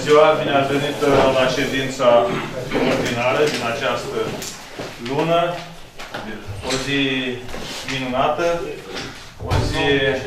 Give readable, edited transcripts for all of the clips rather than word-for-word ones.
ziua, bine ați venit la ședința ordinară din această lună. O zi minunată, o zi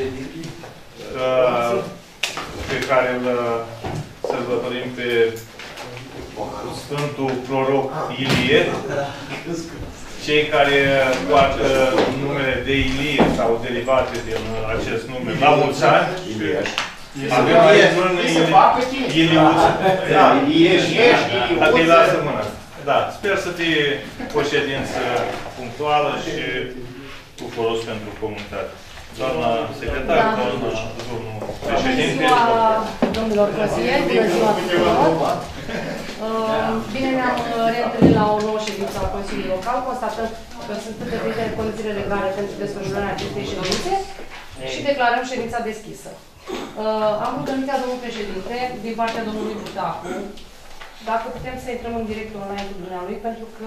pe care îl sărbătorim pe Sfântul Proroc Ilie. Cei care poartă numele de Ilie sau derivate din acest nume, la mulți ani. Avem aici Iliuță. Da, îi lasă mâna. Da, sper să fie o ședință punctuală și cu folos pentru comunitate. Doamna secretar, doamna domnul președinte. Bună ziua, domnilor consilieri, bună ziua tuturor. Bine ne-am reîntâlnit la o nouă ședință a Consiliului Local. Constatăm că sunt îndeplinite condițiile legale pentru desfășurarea acestei ședințe și declarăm ședința deschisă. Am rugămintea domnul președinte, din partea domnului Butacu, dacă putem să intrăm în direct online cu dumnealui, pentru că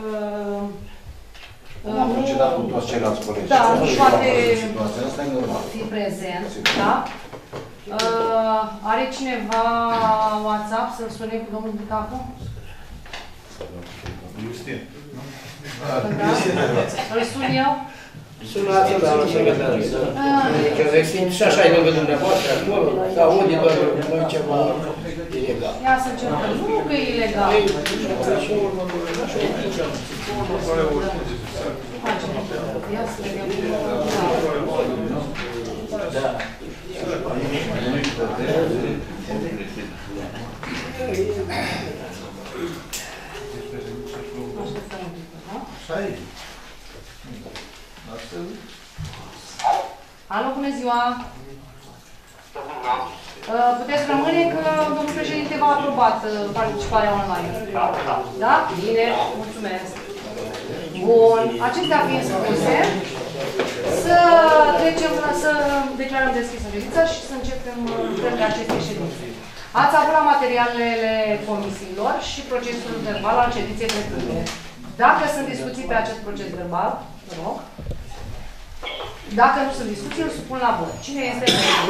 am procedat cu toți ceilalți colegi. Da, nu poate fi prezent, da? Are cineva WhatsApp să-l sune cu domnul Butacu? Justin. Îl sun eu? Sunați-o, doamnă secretară. Că vexim și așa e lângă dumneavoastră, acolo, să aude doar noi ceva ilegal. Ia să încercăm. Nu că e ilegal. Ia să vedem. Da. Alo, bună ziua! Puteți rămâne că domnul președinte v-a aprobat participarea online. Da? Bine, mulțumesc. Bun, acestea fiind spuse, să trecem, să declarăm deschisă ședința și să începem lucrările acestei ședințe. Ați avut la materialele comisiilor și procesul verbal al ședinței trecute. Dacă sunt discuții pe acest proces verbal, vă rog. Dacă nu sunt discuții, îl supun la vot. Cine este pentru?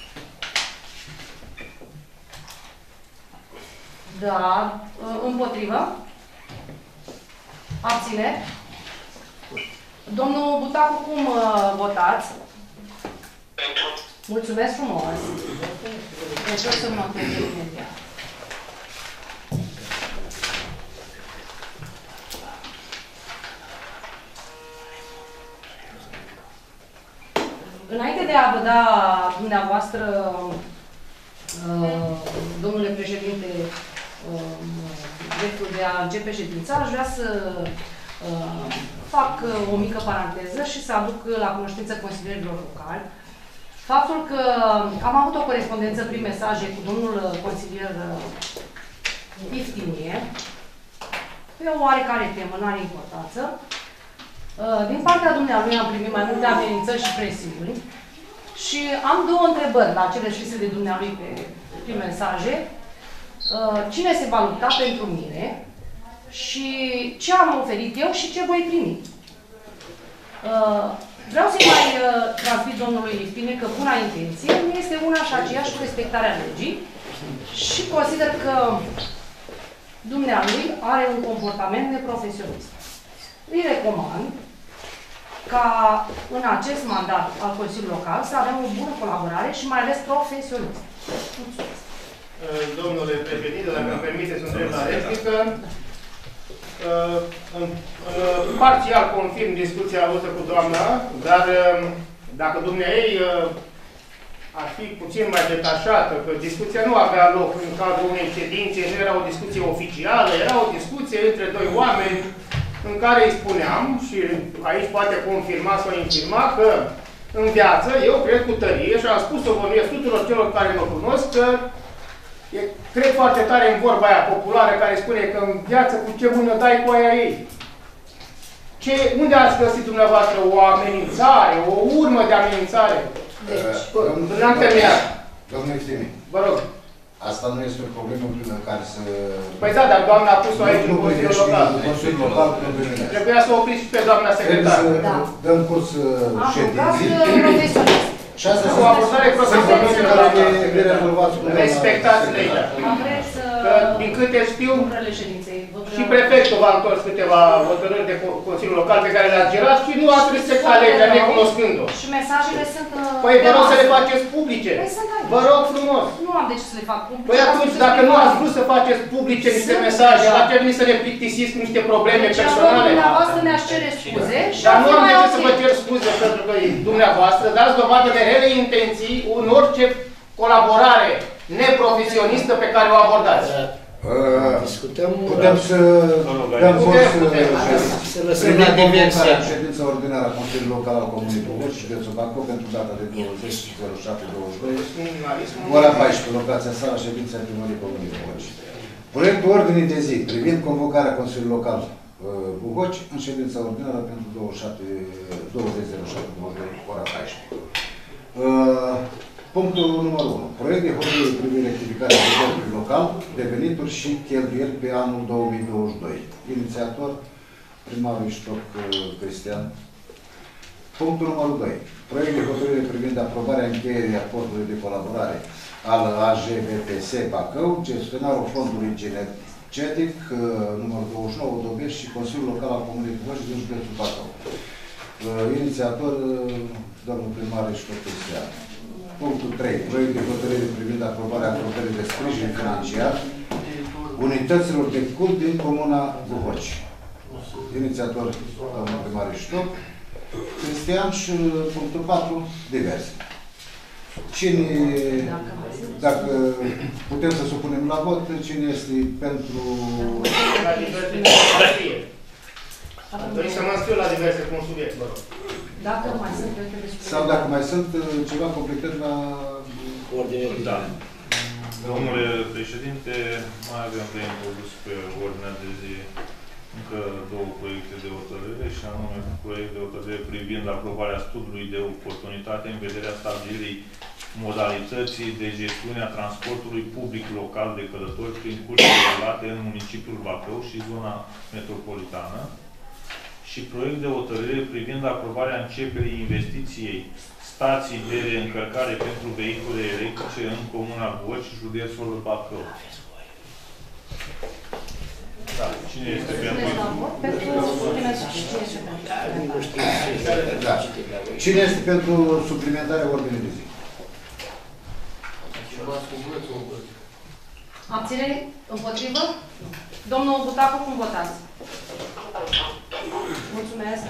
Da. Împotrivă? Abține? Domnul Butacu, cum votați? Pentru. Mulțumesc frumos. Deci o să mă notez imediat. Înainte de a vă da dumneavoastră, domnule președinte, dreptul de a începe ședința, aș vrea să fac o mică paranteză și să aduc la cunoștință consilierilor locali faptul că am avut o corespondență prin mesaje cu domnul consilier Iftinie pe o oarecare temă, nu are importanță. Din partea dumneavoastră am primit mai multe amenințări și presiuni și am două întrebări la cele scrise de dumneavoastră prin mesaje. Cine se va lupta pentru mine și ce am oferit eu și ce voi primi. Vreau să-i mai transmit domnului Iftine că buna intenție nu este una și aceeași cu respectarea legii și consider că dumnealui are un comportament neprofesionist. Îi recomand ca în acest mandat al Consiliului Local să avem o bună colaborare și mai ales profesionistă. Mulțumesc. Domnule președinte, dacă îmi permiteți un drept la replică, parțial confirm discuția voastră cu doamna, dar dacă dumneavoastră ar fi puțin mai detașată, că discuția nu avea loc în cadrul unei ședințe, nu era o discuție oficială, era o discuție între doi oameni în care îi spuneam, și aici poate confirma sau infirma, că în viață eu cred cu tărie și am spus-o vorbesc tuturor celor care mă cunosc că cred foarte tare în vorba aia populară care spune că în viață cu ce mână dai cu aia ei. Unde ați găsit dumneavoastră o amenințare, o urmă de amenințare? N-am terminat. Domnul Iftine. Vă rog. Asta nu este o problemă prin care să... Păi da, dar doamna a pus-o aici în Consiliul Local. Consiliul Local, trebuia să opriți pe doamna secretar. Dăm curs ședinții. Și asta o abordare profesionistă. Respectați legea. Vreți să Că, din câte știu, lucrările ședinței. și prefectul v-a întors câteva hotărâri de Consiliul Local pe care le-ați gerat și nu ați respectat legea necunoscând-o. Și mesajele sunt... Păi vă rog să le faceți publice. Păi sunt aici. Vă rog frumos. Nu am de ce să le fac publice. Păi atunci, dacă nu ați vrut să faceți publice niște mesaje, ați venit să ne plictisiți cu niște probleme deci, personale. Dumneavoastră mi-aș cere scuze și Dar nu am de ce ok. să vă cer scuze pentru că dumneavoastră dați dovadă de rele intenții în orice colaborare neprofesionistă pe care o abordați. Discutăm. Putem să dăm curs Să lăsăm la diverse. ședința ordinară a Consiliului Local al Comunei București, județul Bacău, pentru data de 20/07/22, ora 14, locația sala ședinței primării Comunei București. Proiectul ordinii de zi privind convocarea Consiliului Local Buhoci în ședința ordinară pentru 20/07/22, ora 14. Punctul numărul 1. Proiect de hotărâre privind rectificarea bugetului local de venituri și cheltuieli pe anul 2022. Inițiator, primarul Iștoc Cristian. Punctul numărul 2. Proiect de hotărâre privind aprobarea încheierii acordului de colaborare al AJVPS Bacău, gestionarul fondului Genetic, numărul 29, Dobești și Consiliul Local al Comunei București din județul Bacău. Inițiator, domnul primar Iștoc Cristian. Punctul 3. Proiect de hotărâre privind aprobarea acordării de sprijin financiar unităților de cult din Comuna Buhoci. Inițiator, domnul primar Iștoc Cristian. Și punctul 4. Diverse. Cine, dacă putem să supunem la vot, cine este pentru... La diverse dori să mă înscriu la diverse cu un subiect, vă rog. Dacă mai sunt sau dacă mai sunt ceva completări la ordine. Da. Domnule președinte, mai avem de introdus pe ordinea de zi încă două proiecte de hotărâre, și anume proiect de hotărâre privind aprobarea studiului de oportunitate în vederea stabilirii modalității de gestiune a transportului public local de călători prin cursuri relate în municipiul Bacău și zona metropolitană, și proiect de hotărâre privind aprobarea începerii investiției stații de reîncărcare pentru vehicule electrice în Comuna Buhoci, județul Bacău. Da. Cine este pentru? Cine este pentru suplimentarea ordinii de zi? Abțineri? Împotrivă? Domnul Butacu, cum votați? Mulțumesc.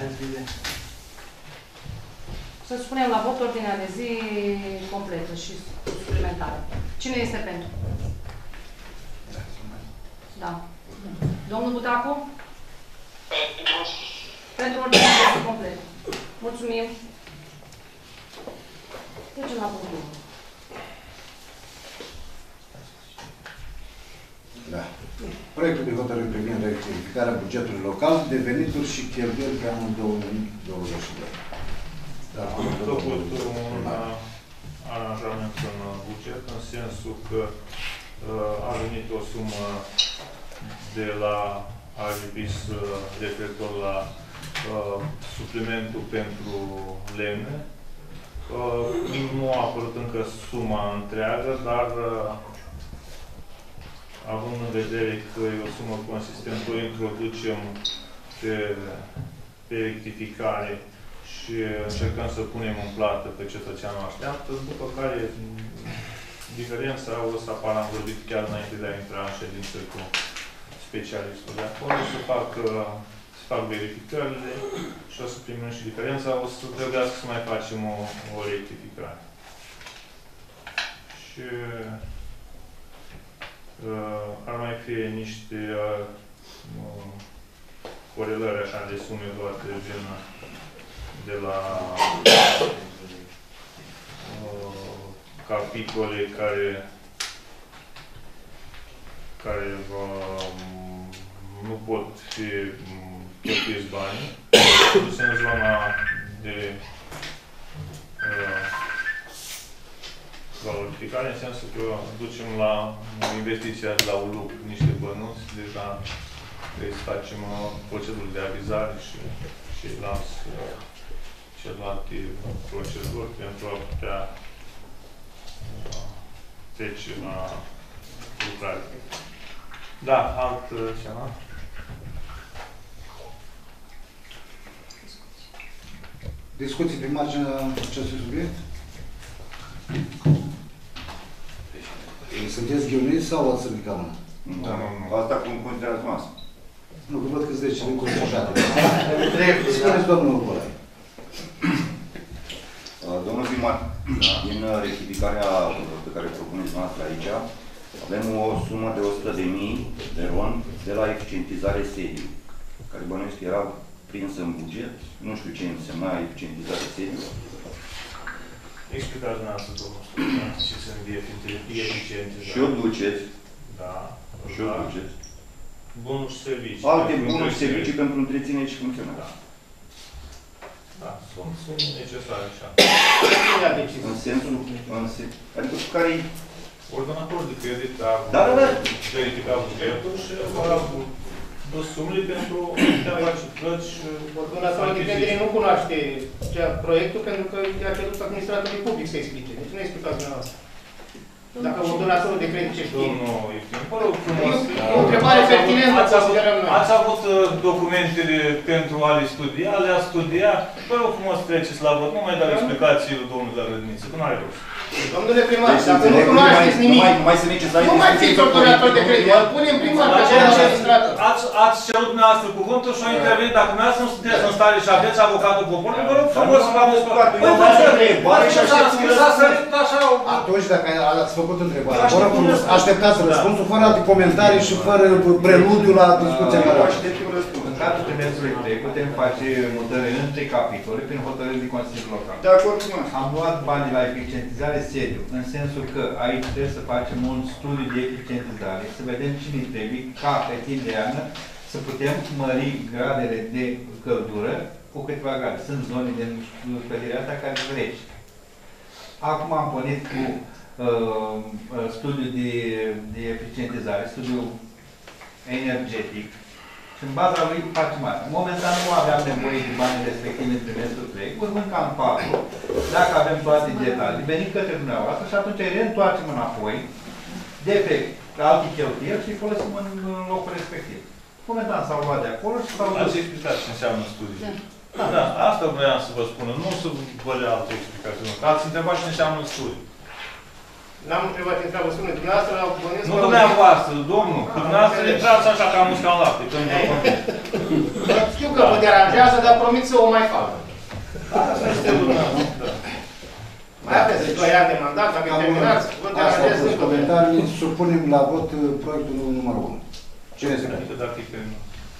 Să spunem la vot ordinea de zi completă și suplimentară. Cine este pentru? Da. Domnul Butacu? Pentru ordinea de zi completă. Mulțumim. Trecem la punctul. Da. Proiectul de hotărâre privind rectificarea bugetului local de venituri și cheltuieli pe anul 2022. Da, făcut un aranjament în buget, în sensul că a venit o sumă de la AJPIS referitor la suplimentul pentru lemne. Nu a apărut încă suma întreagă, dar având în vedere că e o sumă consistentă, o introducem pe rectificare și încercăm să punem în plată pe cetățeanul așteaptă, după care diferența o să apară, am vorbit chiar înainte de a intra în ședință cu specialistul de acolo, să fac verificările și o să primim și diferența, o să trebuiască să mai facem o rectificare. Și ar mai fi niște corelări așa de sume luate de la capitole care nu pot fi cheltuiți banii, duse în zona de valorificare, în sensul că ducem la investiția de la ULUC niște bănuți, deja trebuie să facem proceduri de avizare și celelalte proceduri pentru a putea trece la lucrare. Da, alt ceva. Discuții pe marginea acestui subiect? Sunteți ghiuniți sau ați ridicat mâna? Nu. Asta cum considerați masă. Nu, că văd că sunt 10 lucruri așa. Spuneți, domnul Nicolae. Domnul primar, din rectificarea pe care propuneți noastră aici, avem o sumă de 100.000 de RON de la eficientizare sediu, care bănuiesc că era prinsă în buget. Nu știu ce însemna eficientizare sediu. Explicați dumneavoastră, domnul, ce sunt eficientizare. Și o duceți. Da. Și o duceți. Bunuri și servicii. Alte bunuri și servicii pentru întreținere și funcționare. Da, sunt necesare așa. În sensul, adică care-i Ordonatorul de credit a verificat bugetul și a dus sumele pentru a face plăți și Ordonatorul de credit nu cunoaște proiectul pentru că i-a cerut administratorului public să explice. Deci nu explicați dumneavoastră. Dacă ordonatorul de credit ce știe. Nu, vă rog frumos. E o întrebare pertinentă, considerăm noi. Ați avut documentele pentru a le studia, le-a studia. Vă rog frumos treceți la vot. Nu mai dau explicații lui domnul la Rădniță, că nu are rost. Domnule primar, dacă nu cunoașteți nimic, nu mai fiți ordonator de credit. Îl punem primar pe cel administrator. Ați cerut dumneavoastră cuvântul și au intervenit. Dacă dumneavoastră nu sunteți în stare și aveți avocatul poporului, vă rog frumos să vă aveți păcat. Atunci, dacă ați făcut întrebarea, vă rog frumos, așteptați răspunsul fără alte comentarii și fără preludiu la discuția care o în cadrul trimestrului 3 putem face mutări între capitole prin hotărâri de Consiliul Local. De acord cu noi. Am luat banii la eficientizare sediu, în sensul că aici trebuie să facem un studiu de eficientizare, să vedem cine trebuie, ca pe timp de iarnă, să putem mări gradele de căldură cu câteva grade. Sunt zone din clădirea asta care sunt reci. Acum am pornit cu studiul de eficientizare, studiul energetic. Și în baza lui facem asta. Momentan nu aveam nevoie de banii respective în trimestrul 3, urmând ca în 4, dacă avem toate detalii, venim către dumneavoastră și atunci îi reîntoarcem înapoi, defect, alte cheltuieli și îi folosim în locul respectiv. Momentan s-au luat de acolo și s-au luat. Ați explicat ce înseamnă studiu. Da, asta vreau să vă spun. Nu să vă le alte explicații. Ați întrebat ce înseamnă studiu. N-am întrebat ce întreabă, spune, dumneavoastră la bănesc... Nu dumneavoastră, domnul, că dumneavoastră intrați așa ca musca în lapte, când vă promit. Știu că vă deranjează, dar promit să o mai fac. Asta este dumneavoastră. Mai aveți 2 ani de mandat, dacă terminați, vă deranjez încă. comentarii, supunem la vot proiectul numărul 1. Cine este Adică dacă e terminat.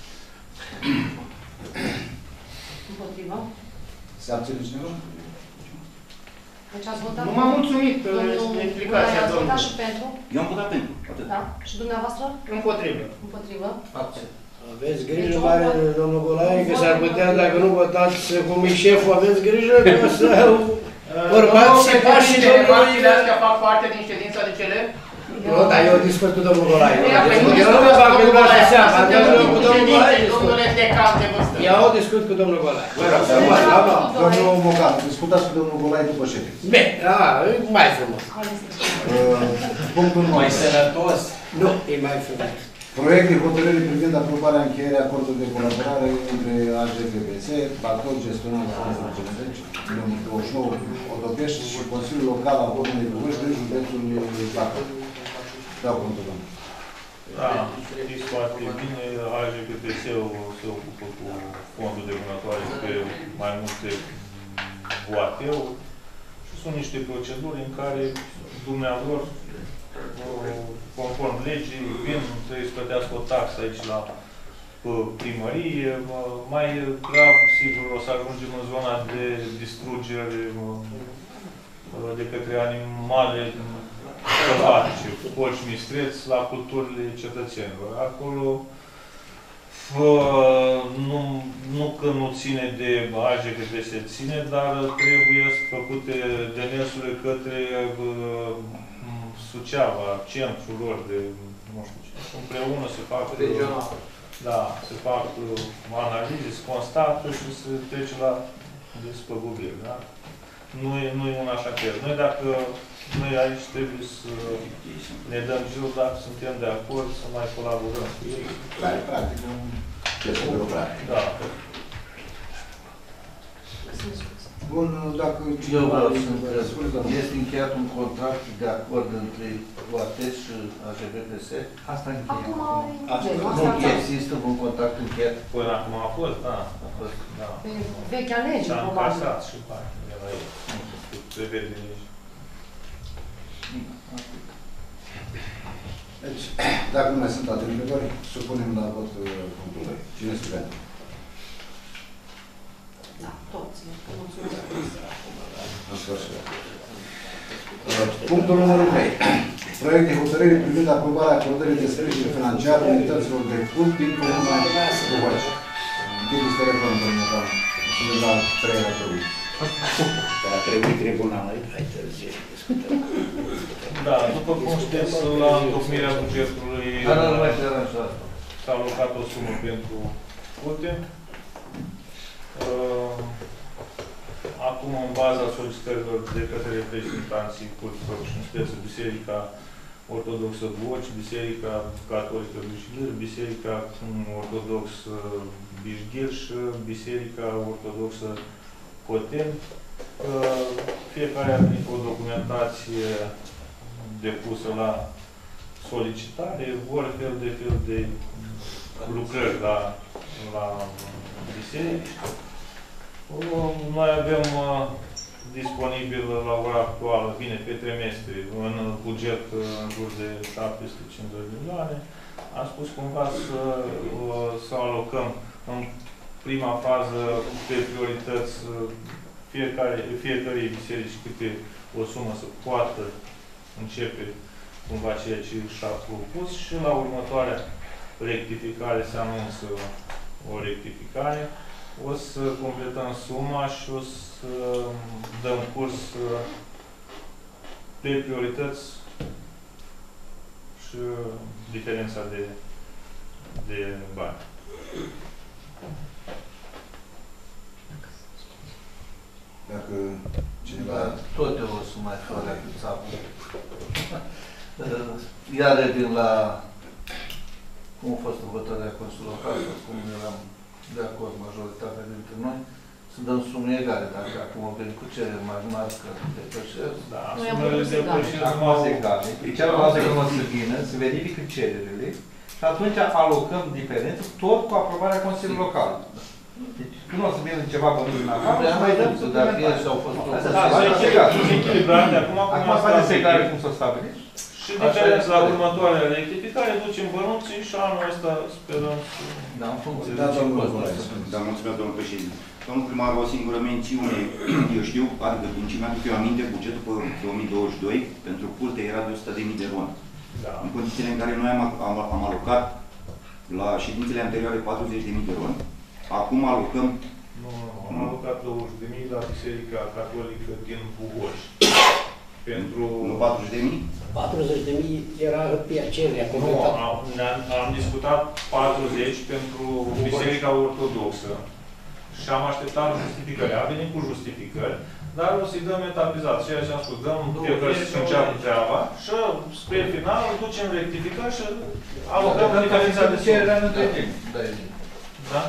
Împotriva. Se abține cineva? Deci ați votat? Nu m-am mulțumit explicația, Ați votat domnule. și pentru? Eu am votat pentru. Atât. Da. Și dumneavoastră? Împotrivă. Împotrivă. Aveți grijă mare, domnul Golae, că s-ar putea, dacă nu votați cum e șeful, aveți grijă că să urmați și pașii domnului. Remarcile astea fac parte din ședința de cele? Nu, dar eu discut cu domnul Golae. Nu discutați cu domnul Golae, suntem în ședințe, domnule decan de vârstă. Eu discut cu domnul Golae. Domnul Mocan, discutați cu domnul Golae după ședință. Bine, mai frumos. Punctul Mai sănătos? Nu, e mai frumos. Proiect de hotărâre privind aprobarea încheierii acordului de colaborare între AGPBC, Bacău, gestionat fondul Genetic, numărul 29, Odopești și Consiliul Local al Comunei București din județul Bacău. Dau cuvântul, domnule. Da, știți foarte bine, AGPBC-ul se ocupă cu fondul de vânătoare pe mai multe boateuri și sunt niște proceduri în care dumnealor, conform legii, vin, trebuie să plătească o taxă aici la primărie. Mai grav, sigur, o să ajungem în zona de distrugere de către animale sălbatice, porci mistreți, la culturile cetățenilor. Acolo, nu că nu ține de AGPBC, ține, dar trebuie făcute demersurile către Suceava, centrul lor de, nu știu ce, împreună se fac, da, se fac analize, se constată și se trece la despăgubiri, da? Nu e un așa caz. Noi dacă noi aici trebuie să ne dăm jur dacă suntem de acord să mai colaborăm cu ei. Care, practic, un chestie birocratic. Da. Bun, dacă... Eu vreau să întreb. Este încheiat un contract de acord între OATES și AJPPS? Asta Acum încheiem. Nu există un contract încheiat? Până acum a fost, da. Da. pe vechea lege, S-a probabil. încasat și bani de la ei. Prevede nici. Deci, dacă nu mai sunt alte întrebări, supunem la vot punctul 2. Cine este pentru? Da, toți. Mulțumesc. În sfârșit. Punctul numărul 3. Proiect de hotărâre privind aprobarea acordării de sprijin financiar unităților de cult din Comuna Buhoci. Închid este reformă, domnule Dan. Sunt la 3 la 3. Dar a trebuit tribunalul, hai târziu, discutăm. Da, după cum știți, la întocmirea bugetului s-a alocat o sumă pentru curte. Acum, în baza solicitărilor de către reprezentanții curților și județul, Biserica Ortodoxă Buhoci, Biserica Catolică Bișghir, Biserica Ortodoxă Bișghir și Biserica Ortodoxă Coten. Fiecare a venit cu o documentație depusă la solicitare, fel de lucrări la biserici. Noi avem disponibil la ora actuală, bine, pe trimestri, în buget în jur de 750 de milioane. Am spus cumva să alocăm în prima fază pe priorități fiecare biserici câte o sumă să poată începe cumva ceea ce și-a propus și la următoarea rectificare se anunță o rectificare. O să completăm suma și o să dăm curs pe priorități și diferența de bani. Dacă cineva... Tot eu o să mai fac cu țapul. Iar revin la cum a fost votarea Consiliului Local, cum eram de acord majoritatea dintre noi, să dăm sume egale. Dacă acum am venit cu cereri mai mari că depășesc, Sumele depășesc acum egale. Celălalt că nu să vină, să verifică cererile și atunci alocăm diferență tot cu aprobarea Consiliului Local. Deci, nu o să vină ceva bănuți în afară, am mai dăm să dacă ele s-au fost echilibrate. Acum poate să egală cum s-o stabiliți. Și diferența la următoarea rectificare, ducem bănuții și anul ăsta sperăm să... Da, în funcție Da, de ce domnul costă. Da, mulțumesc, domnul președinte. Domnul primar, o singură mențiune. Eu știu, adică din ce mi-aduc eu aminte, bugetul pe 2022 pentru culte era de 100.000 de RON. Da. În condițiile în care noi am alocat la ședințele anterioare 40.000 de RON, acum alocăm... Nu, am alocat 20.000 la Biserica Catolică din Buhoci. Pentru... Nu 40.000? 40.000 era pe aceea completat. Nu, am discutat 40 pentru Biserica Ortodoxă și am așteptat justificări. A venit cu justificări, dar o să-i dăm etapizat. Ceea ce am spus, dăm fiecare să înceapă treaba și spre final ducem rectificări și alocăm diferența de cererea în întregime. Da?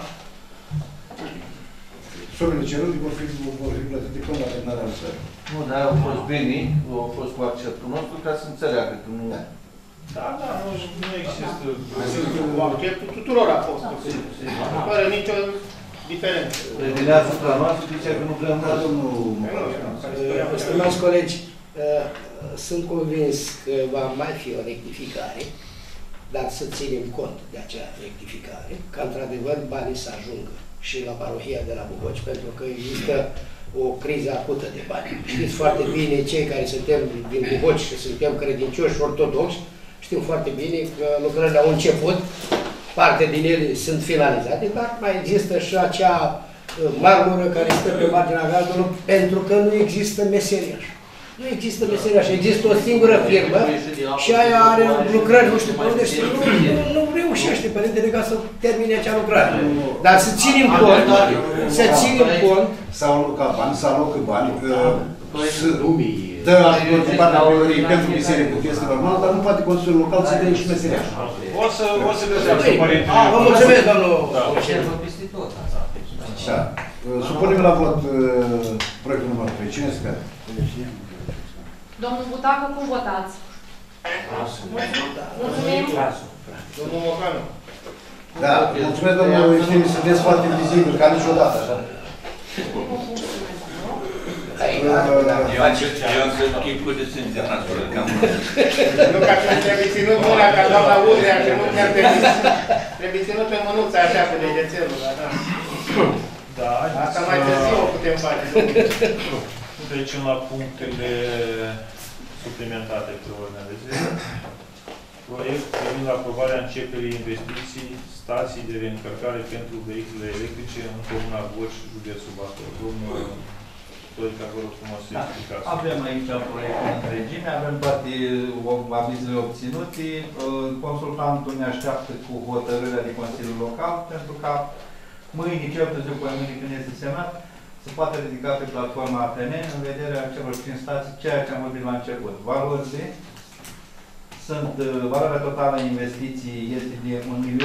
Sumele cerute vor fi plătite până la terminarea lucrării. Nu, dar au fost bine, au fost cu acceptul nostru ca să înțeleagă că nu... Da, nu există... Cu acceptul tuturor a fost. Fără nicio diferență. Reveneați la noastră, zicea că nu vrem Da, domnul... Stimați colegi, sunt convins că va mai fi o rectificare, dar să ținem cont de acea rectificare, ca într-adevăr banii să ajungă și la parohia de la Buhoci, pentru că există o criză acută de bani. Știți foarte bine, cei care suntem din Buhoci și suntem credincioși ortodoxi, știm foarte bine că lucrările au început, parte din ele sunt finalizate, dar mai există și acea marmură care stă pe marginea gardului, pentru că nu există meseriași. Nu există meseriaș, există o singură firmă și aia are lucrări nu știu pe unde și nu reușește Părintele ca să termine acea lucrare. Dar să ținem cont, sau aloca bani, să alocă bani, dă ajutor din partea primăriei pentru biserică, că este normal, dar nu poate Consiliul Local să dea și meseriaș. O să găsească Părintele. Vă mulțumesc, domnul. Da. Supunem la vot proiectul numărul 3. Cine este? Domnul Butacu, cum votați? Mulțumim. Domnul Mocanu. Da, mulțumesc, domnul Eftimiu, sunteți foarte vizibil, ca niciodată, așa. Eu sunt chipul de sânge nasul, cam. Nu ca să trebuie ținut mâna ca doamna Udrea, că nu chiar trebuie ținut pe mânuță așa cu degețelul, da. Da, asta mai târziu o putem face. Trecem la punctele suplimentate pe ordinea de zi. Proiect privind aprobarea începerii investiții stații de reîncărcare pentru vehicule electrice în comuna Boci, județul Bacău. Domnul Torica, vă rog frumos să explicați. Avem aici proiectul în întregime, avem toate avizele obținute. Consultantul ne așteaptă cu hotărârea de Consiliul Local pentru ca mâine, cel târziu cu mâine când este semnat, se poate ridica pe platforma APN în vederea celor 5 stații, ceea ce am vorbit la început. Valoarea totală a investiției este de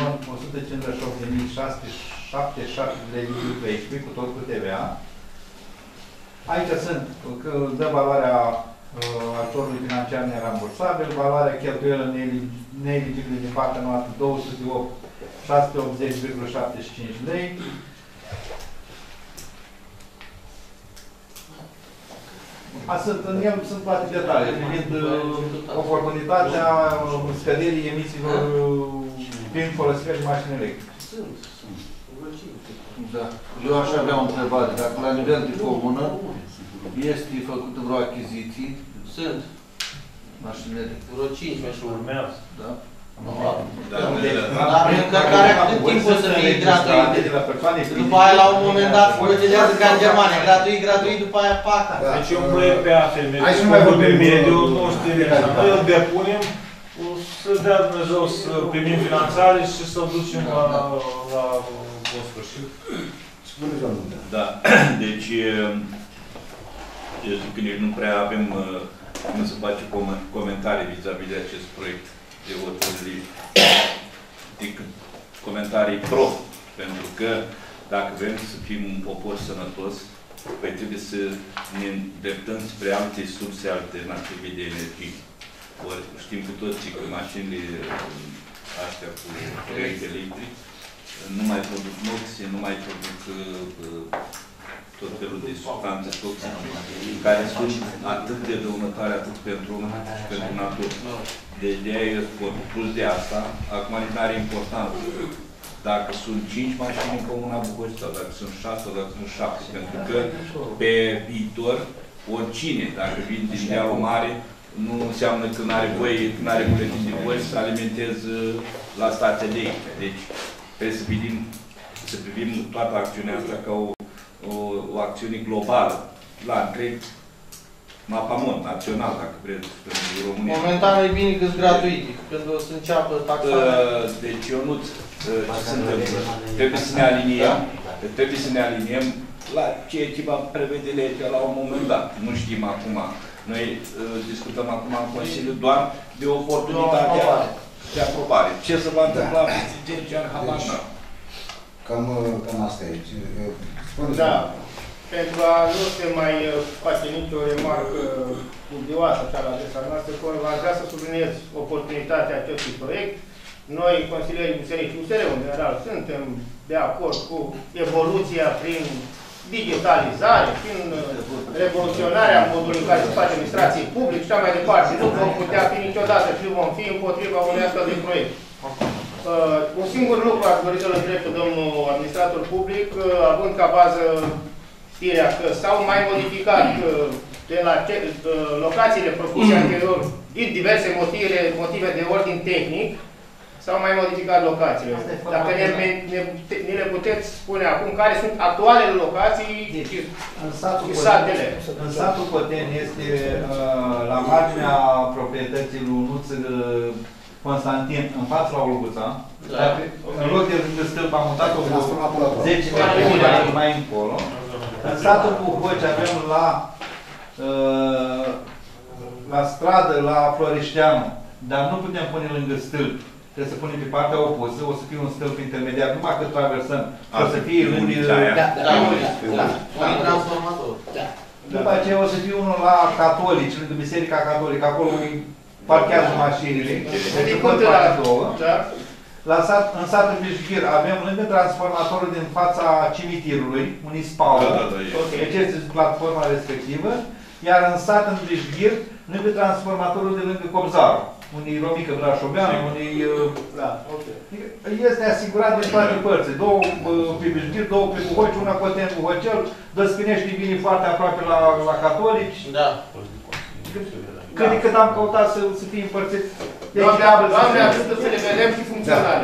1.158.677 lei cu tot cu TVA. Aici sunt, că dă valoarea ajutorului financiar nerambursabil, valoarea cheltuielă neeligibile din partea noastră 208.680,75 lei. În el sunt toate detalii, privind oportunitatea scăderii emisiilor prin folosirea de mașini electrice. Da. Eu aș avea o întrebare. Dacă la nivel de comună este făcută vreo achiziții? Sunt. Mașinile? Vreo 5 mașini. Urmează. Da? Dar încărcarea cât timp o să fie gratuită? După aia, la un moment dat, procedează ca în Germania. Gratuit, după aia pac. Deci e un proiect pe AFM. Pe mediu, nu știu, noi îl depunem, să dea Dumnezeu să primim finanțare și să-l ducem la bun sfârșit. Da, deci eu zic că nici nu prea avem cum să facem comentarii vis-a-vis de acest proiect de hotărâri, decât comentarii pro, pentru că dacă vrem să fim un popor sănătos, păi trebuie să ne îndreptăm spre alte surse alternative de energie. Ori știm cu toții că mașinile astea cu curent electric nu mai produc noxe, nu mai produc tot felul de substanțe toxice, care sunt atât de dăunătoare atât pentru om și pentru natură. De aia eu spun, plus de asta, acum nu are important dacă sunt 5 mașini în comuna București, sau dacă sunt 6, sau dacă sunt 7, pentru că pe viitor, oricine, dacă vin din dealul mare, nu înseamnă că nu are voie, că nu are buletin de voie să alimenteze la stația de aici. Deci, trebuie să privim toată acțiunea asta ca o acțiune globală, la întreg mapamont național, dacă vreți, pentru România. Momentan e bine că sunt gratuite, pentru să înceapă taxarea. Deci, Ionuț, ce se întâmplă? Trebuie să ne aliniem la ceea ce va prevede legea la un moment dat. Nu știm acum. Noi discutăm acum în Consiliu doar de oportunitatea de aprobare. Ce se va întâmpla peste 10 ani, habar n-am. Cam asta e. Da. Pentru a nu se mai face nicio remarcă dubioasă așa la adresa noastră, aș vrea să subliniez oportunitatea acestui proiect. Noi, consilierii Bisericii USR, în general, suntem de acord cu evoluția prin digitalizare, prin revoluționarea modului în care se face administrație publică și așa mai departe. Nu vom putea fi niciodată și vom fi împotriva unui astfel de proiect. Un singur lucru aș dori să-l întreb pe domnul administrator public, având ca bază știrea că s-au mai modificat de la locațiile propuse anterior din diverse motive de ordin tehnic, s-au mai modificat locațiile. Dacă ne le puteți spune acum care sunt actualele locații și satele. În satul Coteni este la marginea proprietății lui Nuț Constantin, în fața la Olguța. În loc de lângă stâlp am mutat-o 10 metri mai încolo. În satul Buhoci avem la stradă, la Floreșteanu, dar nu putem pune lângă stâlp. Trebuie să punem pe partea opusă, o să fie un stâlp intermediar, numai cât traversăm, o să fie unii... transformator. După aceea o să fie unul la Catolici, lângă Biserica Catolică, acolo parchează mașinile, deci pot face două. În satul Vișghir avem lângă transformatorul din fața cimitirului, municipal, deci este platforma respectivă, iar în sat, în Vișghir, lângă transformatorul de lângă Cobzaru, unii Romică Brașoveanu, unii... Este asigurat din toate părți. Două pe Vișghir, două pe Buhoci, una Coteni Buhocel, Dăscânești vine foarte aproape la Catolici. Da. Cât de cât am căutat să fie împărțit. Doamne ajută să le vedem și funcționale.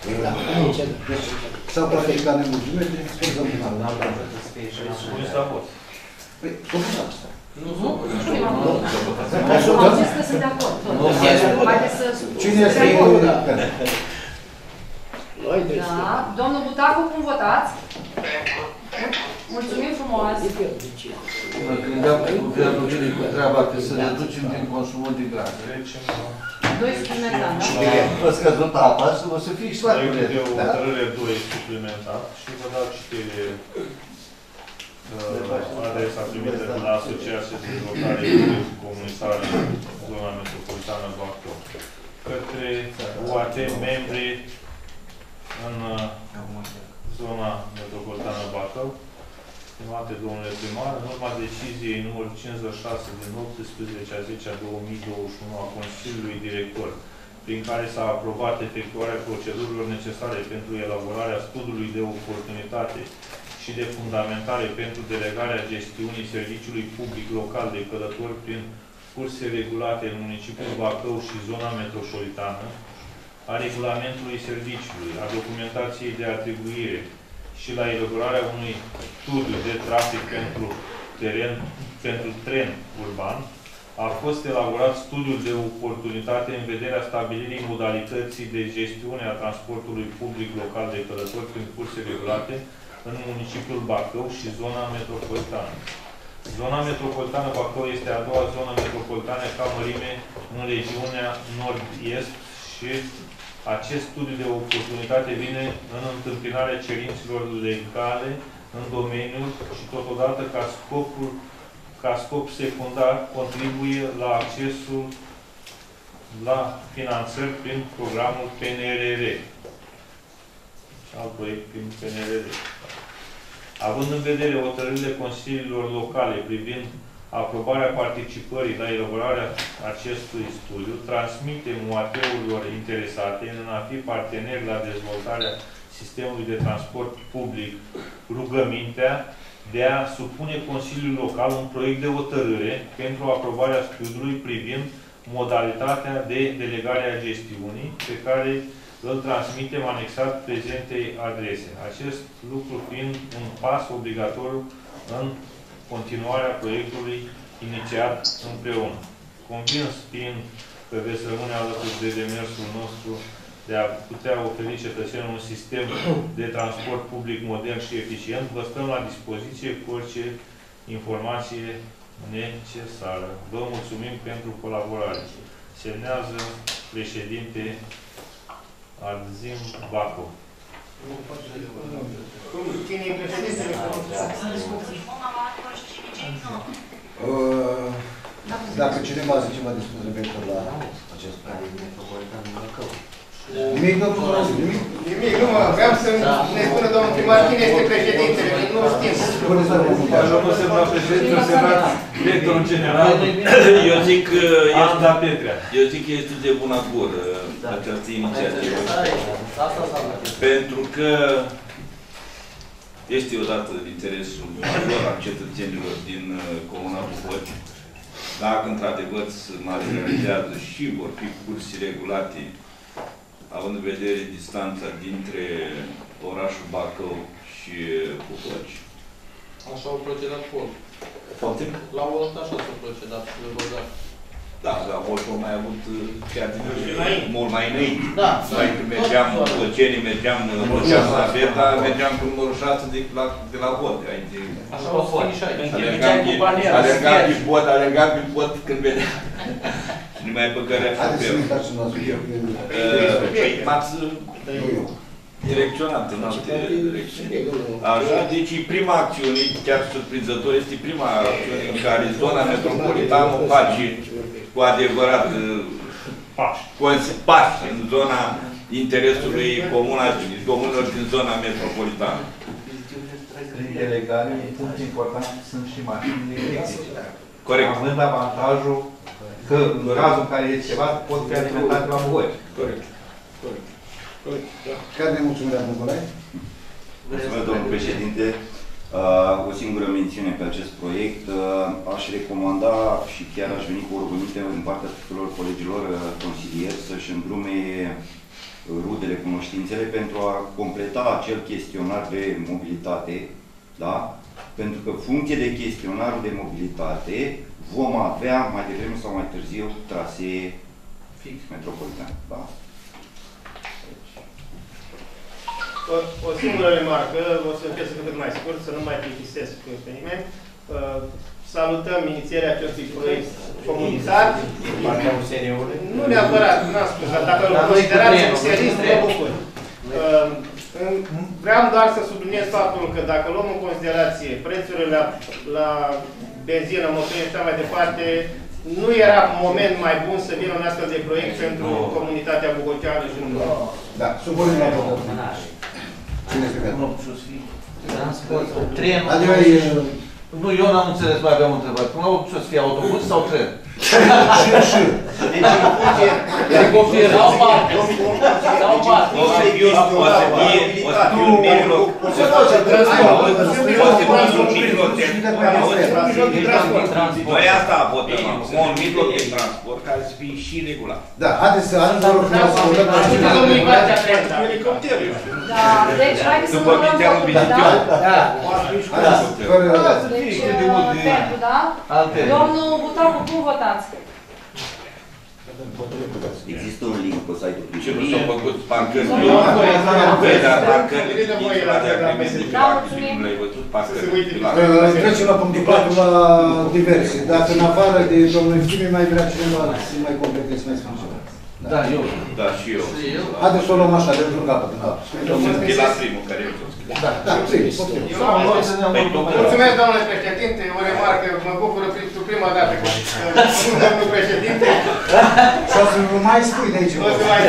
S-au clarificat nemulțumiri, scuzăm din altă. Spuneți la vot. Păi, cum asta? Nu am zis că sunt de acord. Cine este Da. Domnul Butacu, cum votați? Mulțumim frumos. Mă gândeam că guvernul vine cu treaba că să reducem din consumul de gaze. 2 suplimentar, da? Vă scăzut apa și o să fie și la curent. De o hotărâre 2 suplimentar și vă dau citire adresa primită de la Asociația de Dezvoltare Comunitară Zona Metropolitană Bacău către UAT membri în zona metropolitană Bacău. Stimate domnule primar, în urma deciziei numărul 56 din 18/10/2021 a Consiliului Director, prin care s-a aprobat efectuarea procedurilor necesare pentru elaborarea studiului de oportunitate și de fundamentare pentru delegarea gestiunii serviciului public local de călători prin curse regulate în municipiul Bacău și zona metropolitană, a regulamentului serviciului, a documentației de atribuire și la elaborarea unui studiu de trafic pentru tren urban, a fost elaborat studiul de oportunitate în vederea stabilirii modalității de gestiune a transportului public local de călători prin curse regulate în municipiul Bacău și zona metropolitană. Zona metropolitană Bacău este a doua zonă metropolitană ca mărime în regiunea nord-est și acest studiu de oportunitate vine în întâmpinarea cerințelor legale în domeniu și totodată ca scop secundar contribuie la accesul la finanțări prin programul PNRR. Alt proiect prin PNRR. Având în vedere hotărârile consiliilor locale privind aprobarea participării la elaborarea acestui studiu, transmitem UAT-urilor interesate în a fi parteneri la dezvoltarea sistemului de transport public rugămintea de a supune Consiliul Local un proiect de hotărâre pentru aprobarea studiului privind modalitatea de delegare a gestiunii, pe care îl transmitem anexat prezentei adrese. Acest lucru fiind un pas obligatoriu în continuarea proiectului inițiat împreună. Convins fiind că veți rămâne alături de demersul nostru de a putea oferi cetățenilor un sistem de transport public modern și eficient, vă stăm la dispoziție cu orice informație necesară. Vă mulțumim pentru colaborare. Semnează președinte Arzim Baco. Cine e președintele? Dacă cineva zice ceva de spus referitor la acest proiect metropolitan în Bacău. Nimic, domnul Răzim, nimic? Nimic, nu mă, vreau să ne spună domnul primar cine este președintele, că nu știm. Spuneți, domnul primar. Domnul semnat președinte, semnat directorul general. Eu zic că este de bună gură această inițiativă. Pentru că este odată de interesul major al cetățenilor din Comuna Buhoci. Dacă într-adevăr se materializează și vor fi curse regulate având în vedere distanța dintre orașul Bacău și Bucoci. Așa au procedat Volt. La Volt așa s-au procedat. Da, dar Volt au mai avut chiar mult mai înainte. Da. Noi când mergeam în Plăcenii, mergeam la Beta, mergeam cu numărășață de la Volt. Așa au fost și aici. Alergam pe pot când vedeam. Și numai pe care m-ați direcționat în alte direcțiuni. Așa, deci prima acțiune, chiar surprinzător, este prima acțiune în care zona metropolitană face cu adevărat pași în zona interesului comunelor din zona metropolitană. Printre legale, un punct important sunt și mașinile electrice. Corect. Având avantajul că în cazul în care este ceva, pot fi alimentate la Bucoci. Corect. Care ne mulțumirea, Nicolae? Mulțumesc, domnul președinte. O singură mențiune pe acest proiect. Aș recomanda și chiar aș veni cu o rugăminte în partea tuturor colegilor consilieri să-și îndrume rudele, cunoștințele pentru a completa acel chestionar de mobilitate, da? Pentru că, funcție de chestionarul de mobilitate, vom avea mai devreme sau mai târziu trasee fix metropolitane. Da? O singură remarcă, o să încerc să cât mai scurt, să nu mai plictisesc pe nimeni. Salutăm inițierea acestui proiect comunitar. Nu neapărat, n-am spus, dar dacă îl considerați serios, mă bucur. Vreau doar să subliniez faptul că dacă luăm în considerație prețurile la benzină, motorină și așa mai departe, nu era moment mai bun să vină un astfel de proiect pentru comunitatea bucoceană și nu. Da, supunem la vot. Cine este pentru? Transport, trenul. Nu, eu n-am înțeles, mai aveam o întrebare. Cum au să fie autobuz sau tren? Și. Deci, în funcție... Sau parte. Sau parte. O să fie un mijloc. O să fie un mijloc de transport. Noi asta votăm acum, un mijloc de transport care să fie și regulat. Da, haideți să vă rog frumos să votăm la Da, deci haideți să votăm faptul, da? Deci, pentru, da? Domnul Butacu, cum votați? Există un link pe site-ul Și nu s-au făcut parcări. Trecem la punctul 4, la diverse. Dacă în afară de domnul Chimi mai vrea cineva să mai completez, mai spune ceva. Da, eu. Da, și eu. Haideți să o luăm așa, de într-un capăt. E la primul care eu sunt. Da, primul. Mulțumesc, domnule președinte. O remarcă, mă bucură prima dată că sunt domnul președinte. Și o să mai spui de aici. O să mai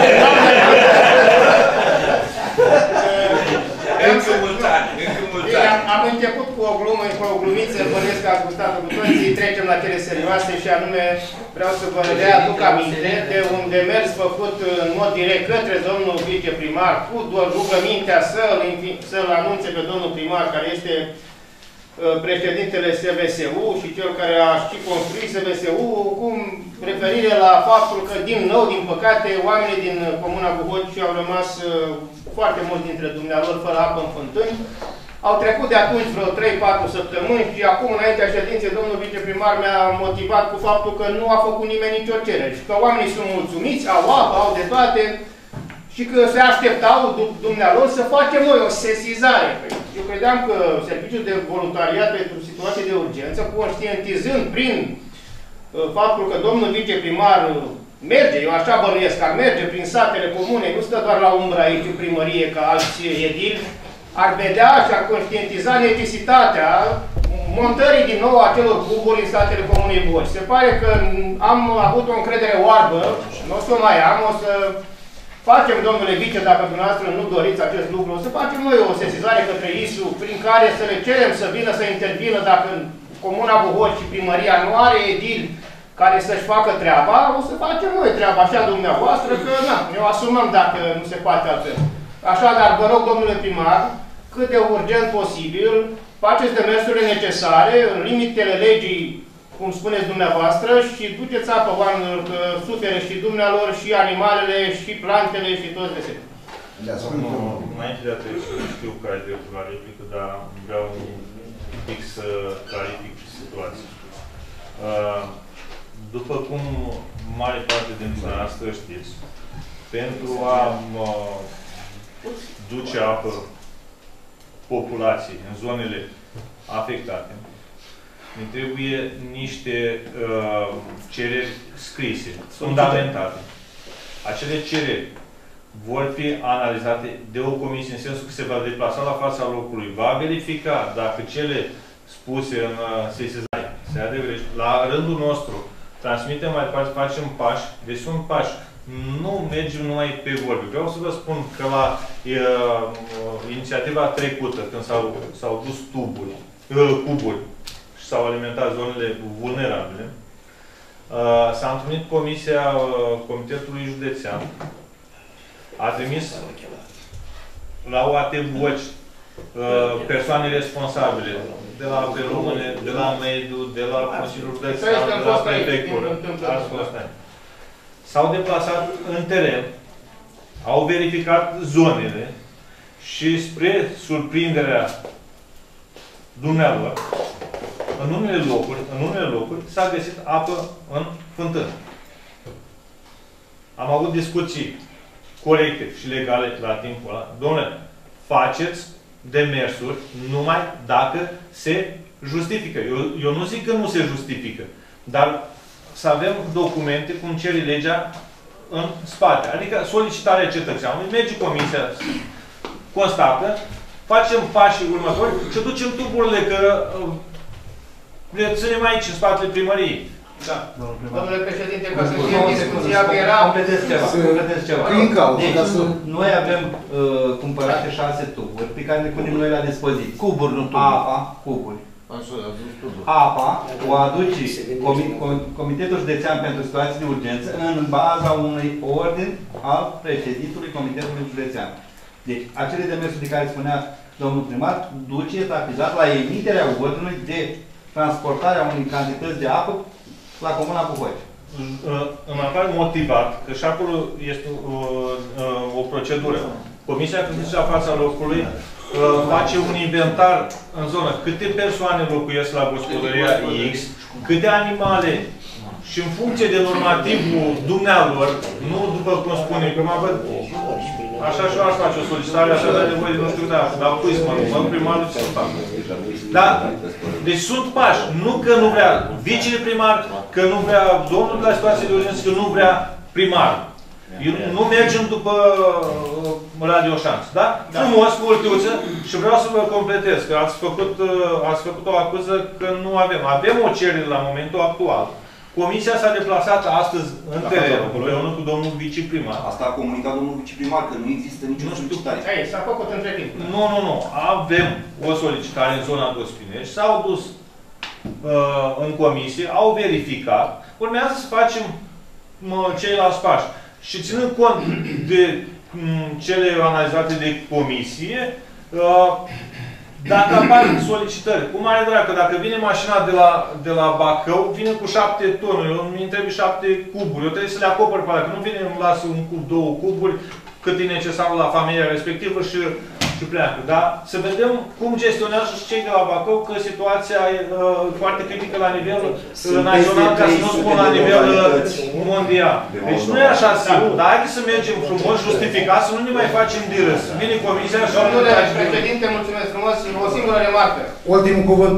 Am început cu o glumă, cu o glumiță, bănuiesc că ați gustat-o cu toții, trecem la cele serioase și anume vreau să vă readuc aminte de un demers făcut în mod direct către domnul viceprimar cu doar rugămintea să-l anunțe pe domnul primar, care este președintele SVSU și cel care a și construit SVSU, cu referire la faptul că, din nou, din păcate, oamenii din Comuna Buhoci au rămas foarte mulți dintre dumnealor fără apă în fântâni. Au trecut de atunci vreo 3-4 săptămâni și acum, înaintea ședinței, domnul viceprimar mi-a motivat cu faptul că nu a făcut nimeni nicio cerere și că oamenii sunt mulțumiți, au apă, au de toate și că se așteptau dumnealor să facem noi o sesizare. Eu credeam că Serviciul de Voluntariat pentru Situații de Urgență, conștientizând prin faptul că domnul viceprimar merge, eu așa bănuiesc că ar merge prin satele comune, nu stă doar la umbră aici în primărie ca alți edili, ar vedea și ar conștientiza necesitatea montării din nou acelor cuburi în satele Comunei Buhoci. Se pare că am avut o încredere oarbă, nu o să o mai am, o să facem, domnule vice, dacă dumneavoastră nu doriți acest lucru, o să facem noi o sesizare către ISU, prin care să le cerem să vină să intervină dacă Comuna Buhoci și primăria nu are edil care să-și facă treaba, o să facem noi treaba așa dumneavoastră, că na, ne o asumăm dacă nu se poate altfel. Așadar, vă rog, domnule primar, cât de urgent posibil, faceți demersurile necesare, în limitele legii cum spuneți dumneavoastră, și duceți apă oamenilor, că suferă și dumnealor, și animalele, și plantele, și toți desenii. Înainte de a trece, știu că ai dreptul la replică, dar vreau un pic să clarific situația. După cum mare parte din dumneavoastră știți, pentru a duce apă populației în zonele afectate, ne trebuie niște cereri scrise, fundamentate. Acele cereri vor fi analizate de o comisie, în sensul că se va deplasa la fața locului, va verifica dacă cele spuse în sesizare se adevără. La rândul nostru, transmitem mai departe, facem pași, deci sunt pași. Nu mergem numai pe vorbe. Vreau să vă spun că la inițiativa trecută, când s-au dus cuburi și s-au alimentat zonele vulnerabile, s-a întâlnit Comisia Comitetului Județean, a trimis la OAT Voci persoane responsabile de la Ape Române, de la Mediu, de la Consiliul Județean, de la Prefectură. S-au deplasat în teren, au verificat zonele și spre surprinderea dumnealor, în unele locuri s-a găsit apă în fântână. Am avut discuții corecte și legale la timpul ăla. Dom'le, faceți demersuri numai dacă se justifică. Eu nu zic că nu se justifică, dar să avem documente cum cere legea în spate. Adică solicitarea cetățeanului, merge comisia, constată, facem pașii următori și ducem tuburile, că le ținem aici, în spatele primăriei. Da. Domnule președinte, ca să fie discuția, era... Completez ceva. Deci, noi avem cumpărate 6 tuburi pe care le punem noi la dispoziție. Cuburi, nu tuburi. Cuburi. Apa o aduce Comitetul Județean pentru Situații de Urgență în baza unui ordin al președintului Comitetului Județean. Deci, acele demersuri de care spunea domnul primar, duce etapizat la emiterea ordinului de transportarea unei cantități de apă la Comuna Buhoi. În afară motivat, că și acolo este o procedură. Comisia când zice la fața locului, face un inventar în zonă. Câte persoane locuiesc la gospodăria X, câte animale și în funcție de normativul dumnealor, nu după cum spune, că mă văd, așa și aș face o solicitare, așa de nevoie de nu știu de apă, dar pui să mă primarul ce să fac. Da? Deci sunt pași. Nu că nu vrea viceprimar, că nu vrea domnul de la situație de urgență, că nu vrea primar. Nu mergem după radioșanță, da? Frumos, cu ultiuță, și vreau să vă completez, că ați făcut o acuză că nu avem. Avem o cerere la momentul actual. Comisia s-a deplasat astăzi în teren, împreună cu domnul viceprimar. Asta a comunicat domnul viceprimar, că nu există nicio solicitare. S-a făcut între timp. Nu. Avem o solicitare în zona Gospinești, s-au dus în comisie, au verificat, urmează să facem ceilalți pași. Și ținând cont de cele analizate de comisie, dacă apar solicitări, cu mare drag, că dacă vine mașina de la Bacău, vine cu 7 tonuri, îmi trebuie 7 cuburi, eu trebuie să le acopăr pe alea, că nu vine, îmi lasă un cub, 2 cuburi, cât e necesar la familia respectivă și pleacă. Dar să vedem cum gestionează și cei de la Bacău, că situația e foarte critică la nivel național, ca să nu spun la nivel mondial. Deci nu e așa simplu, dar haideți să mergem frumos, justificat, să nu ne mai facem de râs. Vine comisia și... Domnule președinte, mulțumesc frumos, o singură remarcă. Ultimul cuvânt,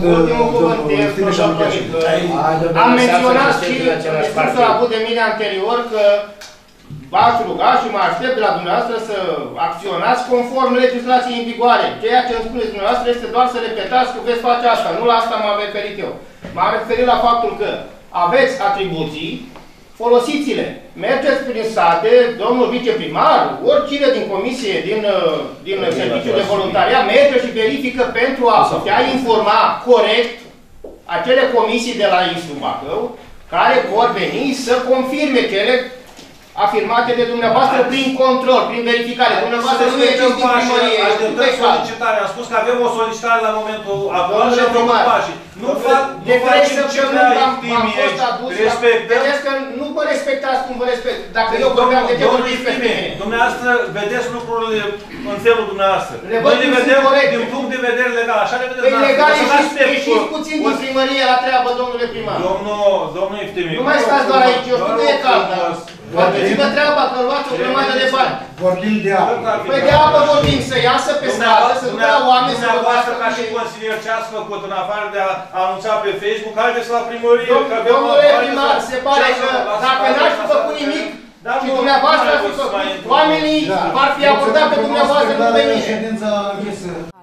am menționat și discursul avut de mine anterior că v-aș ruga și mă aștept de la dumneavoastră să acționați conform legislației în vigoare. Ceea ce îmi spuneți dumneavoastră este doar să repetați că veți face asta. Nu la asta m-am referit eu. M-am referit la faptul că aveți atribuții, folosiți-le. Mergeți prin sate, domnul viceprimar, oricine din comisie, din serviciul de voluntariat, merge și verifică pentru a putea informa corect acele comisii de la Instul Bacău, care vor veni să confirme cele afirmate de dumneavoastră prin control, prin verificare. Dumneavoastră nu ieșiți din primărie. Așteptăm solicitarea. Am spus că avem o solicitare la momentul actual și am făcut pașii. Nu facem ce vrea Iftimie, respectăm. Vedeți că nu vă respectați cum vă respect. Dacă eu vorbeam de ce vorbiți pe mine. Dumneavoastră vedeți lucrurile în felul dumneavoastră. Noi le vedem din punct de vedere legal. Așa le vedeți dumneavoastră. Legal ieșiți puțin din primărie la treabă, domnule primar. Domnul Iftimie. Nu mai stați doar aici. Eu știu că e cald. Faceți-vă treaba, că luați o grămadă de bani. Vorbim de apă. Păi de apă vorbim, să iasă pe stradă, să ducă la oameni să dumneavoastră ca și consilier ce ați făcut în afară de a anunța pe Facebook, haideți la primărie. Domnule primar, se pare că dacă n-ați fi făcut nimic, și dumneavoastră ați fi făcut, oamenii v-ar fi abordat pe dumneavoastră, nu pe mine.